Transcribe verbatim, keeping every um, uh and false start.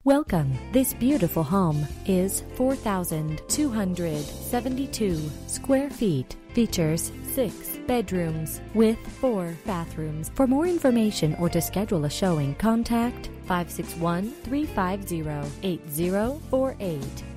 Welcome. This beautiful home is four thousand two hundred seventy-two square feet. Features six bedrooms with four bathrooms. For more information or to schedule a showing, contact five six one, three five zero, eight zero four eight.